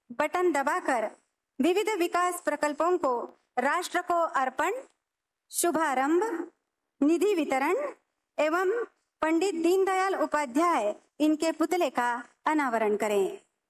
Button दबाकर विविध विकास प्रकल्पों को राष्ट्र को अर्पण, शुभारंभ, निधि वितरण एवं पंडित दीनदयाल उपाध्याय इनके पुतले का अनावरण करें।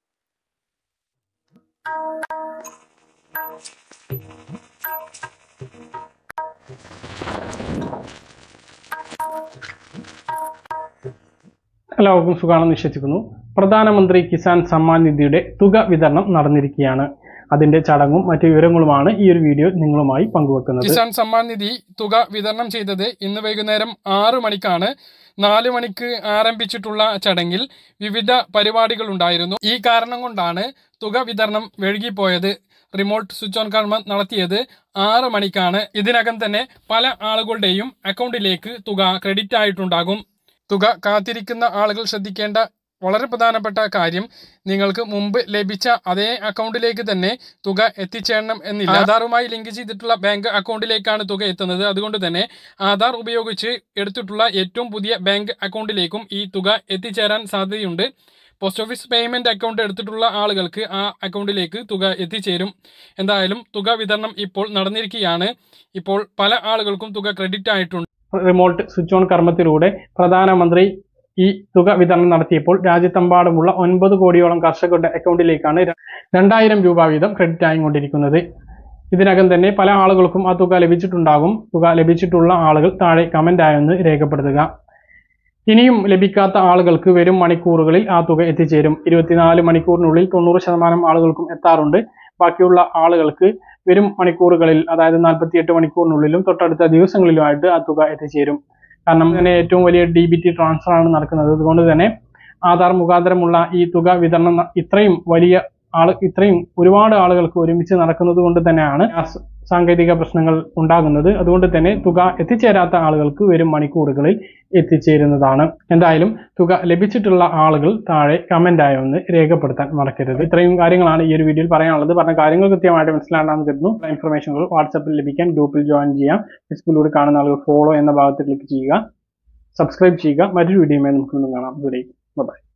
എല്ലാവർക്കും സുഖാണെന്ന് വിശ്വസിക്കുന്നു. പ്രധാനമന്ത്രി കിസാൻ സമ്മാൻ നിധിയുടെ തുക വിതരണം നടന്നിരിക്കുകയാണ്. അതിന്റെ ചടങ്ങും മറ്റു വിവരങ്ങളുമാണ് ഈ ഒരു വീഡിയോ നിങ്ങളുമായി പങ്കുവെക്കുന്നത്. കിസാൻ സമ്മാൻ നിധി തുക വിതരണം ചെയ്തത് ഇന്ന് വൈകുന്നേരം 6 മണിക്കാണ്. 4 മണിക്ക് ആരംഭിച്ചിട്ടുള്ള ചടങ്ങിൽ വിവിധ പരിപാടികൾ ഉണ്ടായിരുന്നു. ഈ കാരണം കൊണ്ടാണ് തുക വിതരണം വൈകിപ്പോയത്. റിമോട്ട് സ്വിച്ച് ഓൺ കർമ്മം നടത്തിയത് 6 മണിക്കാണ്. ഇതിനകം തന്നെ പല ആളുകളുടെയും അക്കൗണ്ടിലേക്ക് തുക ക്രെഡിറ്റ് ആയിട്ടുണ്ടാകും. തുക കാത്തിരിക്കുന്ന ആളുകൾ ശ്രദ്ധിക്കേണ്ട വളരെ പ്രധാനപ്പെട്ട കാര്യം, നിങ്ങൾക്ക് മുമ്പ് ലഭിച്ച അതേ അക്കൗണ്ടിലേക്ക് തന്നെ തുക എത്തിച്ചേരണം എന്നില്ല. ആധാറുമായി ലിങ്ക് ചെയ്തിട്ടുള്ള ബാങ്ക് അക്കൗണ്ടിലേക്കാണ് തുക എത്തുന്നത്. അതുകൊണ്ട് തന്നെ ആധാർ ഉപയോഗിച്ച് എടുത്തിട്ടുള്ള ഏറ്റവും പുതിയ ബാങ്ക് അക്കൗണ്ടിലേക്കും ഈ തുക എത്തിച്ചേരാൻ സാധ്യതയുണ്ട്. പോസ്റ്റ് ഓഫീസ് പേയ്മെന്റ് അക്കൗണ്ട് എടുത്തിട്ടുള്ള ആളുകൾക്ക് ആ അക്കൗണ്ടിലേക്ക് തുക എത്തിച്ചേരും. എന്തായാലും തുക വിതരണം ഇപ്പോൾ നടന്നിരിക്കുകയാണ്. ഇപ്പോൾ പല ആളുകൾക്കും തുക ക്രെഡിറ്റ് ആയിട്ടുണ്ട്. റിമോട്ട് സ്വിച്ച് ഓൺ കർമ്മത്തിലൂടെ പ്രധാനമന്ത്രി ഈ തുക വിതരണം നടത്തിയപ്പോൾ രാജ്യത്തെമ്പാടുമുള്ള 9 കോടിയോളം കർഷകരുടെ അക്കൗണ്ടിലേക്കാണ് 2000 രൂപ വീതം ക്രെഡിറ്റ് ആയിക്കൊണ്ടിരിക്കുന്നത്. ഇതിനകം തന്നെ പല ആളുകൾക്കും ആ തുക ലഭിച്ചിട്ടുണ്ടാകും. തുക ലഭിച്ചിട്ടുള്ള ആളുകൾ താഴെ കമന്റ് ആയൊന്ന് രേഖപ്പെടുത്തുക. ഇനിയും ലഭിക്കാത്ത ആളുകൾക്ക് വരും മണിക്കൂറുകളിൽ ആ തുക എത്തിച്ചേരും. 24 മണിക്കൂറിനുള്ളിൽ 90% ആളുകൾക്കും എത്താറുണ്ട്. ബാക്കിയുള്ള ആളുകൾക്ക് വരും മണിക്കൂറുകളിൽ, അതായത് 48 മണിക്കൂറിനുള്ളിലും തൊട്ടടുത്ത ദിവസങ്ങളിലുമായിട്ട് ആ തുക എത്തിച്ചേരും. കാരണം അങ്ങനെ ഏറ്റവും വലിയ DBT ട്രാൻസ്ഫർ ആണ് നടക്കുന്നത്. അതുകൊണ്ട് തന്നെ ആധാർ മുഖാന്തരമുള്ള ഈ തുക വിതരണം ഇത്രയും ഒരുപാട് ആളുകൾക്ക് ഒരുമിച്ച് നടക്കുന്നത് കൊണ്ട് തന്നെയാണ് സാങ്കേതിക പ്രശ്നങ്ങൾ ഉണ്ടാകുന്നത്. അതുകൊണ്ട് തന്നെ തുക എത്തിച്ചേരാത്ത ആളുകൾക്ക് വരും മണിക്കൂറുകളിൽ എത്തിച്ചേരുന്നതാണ്. എന്തായാലും തുക ലഭിച്ചിട്ടുള്ള ആളുകൾ താഴെ കമന്റ് ആയി ഒന്ന് രേഖപ്പെടുത്താൻ മറക്കരുത്. ഇത്രയും കാര്യങ്ങളാണ് ഈ ഒരു വീഡിയോയിൽ പറയാനുള്ളത്. പറഞ്ഞ കാര്യങ്ങൾ കൃത്യമായിട്ട് മനസ്സിലാണെന്ന് കരുതുന്നു. ഇൻഫർമേഷനുകൾ വാട്സാപ്പിൽ ലഭിക്കാൻ ഗ്രൂപ്പിൽ ജോയിൻ ചെയ്യാം. ഫേസ്ബുക്കിലൂടെ കാണുന്ന ആളുകൾ ഫോളോ എന്ന ഭാഗത്ത് ക്ലിക്ക് ചെയ്യുക, സബ്സ്ക്രൈബ് ചെയ്യുക. മറ്റൊരു വീഡിയോയുമായി നമുക്ക് കാണാം. ബൈ.